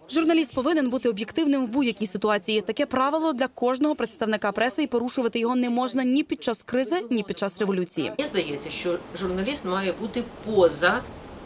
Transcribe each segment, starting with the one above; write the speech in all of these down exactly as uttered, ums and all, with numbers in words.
Журналіст повинен бути об'єктивним в будь-якій ситуації. Таке правило для кожного представника преси, і порушувати його не можна ні під час кризи, ні під час революції. Мені здається, що журналіст має бути поза,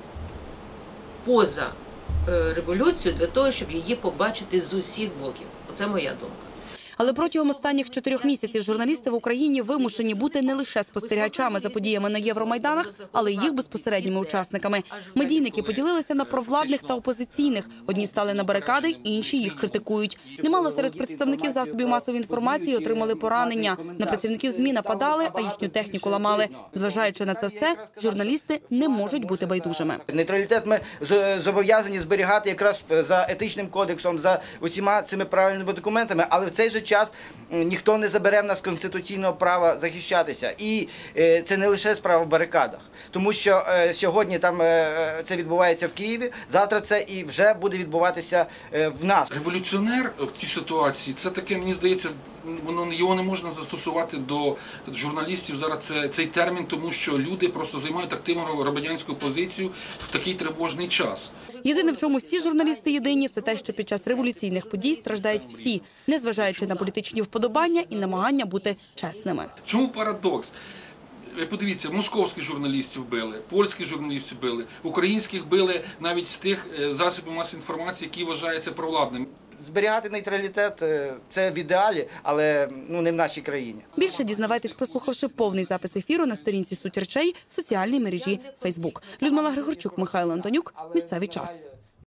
поза е, революцією для того, щоб її побачити з усіх боків. Оце моя думка. Але протягом останніх чотирьох місяців журналісти в Україні вимушені бути не лише спостерігачами за подіями на Євромайданах, але й їх безпосередніми учасниками. Медійники поділилися на провладних та опозиційних. Одні стали на барикади, інші їх критикують. Немало серед представників засобів масової інформації отримали поранення. На працівників ЗМІ нападали, а їхню техніку ламали. Зважаючи на це все, журналісти не можуть бути байдужими. Нейтралітет ми зобов'язані зберігати якраз за етичним кодексом, за усіма цими правильними документами, але в цей же час ніхто не забере в нас конституційного права захищатися. І це не лише справа в барикадах. Тому що сьогодні там це відбувається в Києві, завтра це і вже буде відбуватися в нас. Революціонер в цій ситуації, це таке, мені здається, воно, його не можна застосувати до журналістів зараз це, цей термін, тому що люди просто займають активну громадянську позицію в такий тривожний час. Єдине, в чому всі журналісти єдині, це те, що під час революційних подій страждають всі, незважаючи на політичні вподобання і намагання бути чесними. Чому парадокс? Подивіться, московських журналістів били, польських журналістів били, українських били навіть з тих засобів масової інформації, які вважаються провладними. Зберігати нейтралітет – це в ідеалі, але ну, не в нашій країні. Більше дізнавайтесь, прослухавши повний запис ефіру на сторінці «Суть речей» в соціальній мережі Фейсбук. Людмила Григорчук, Михайло Антонюк. Місцевий час.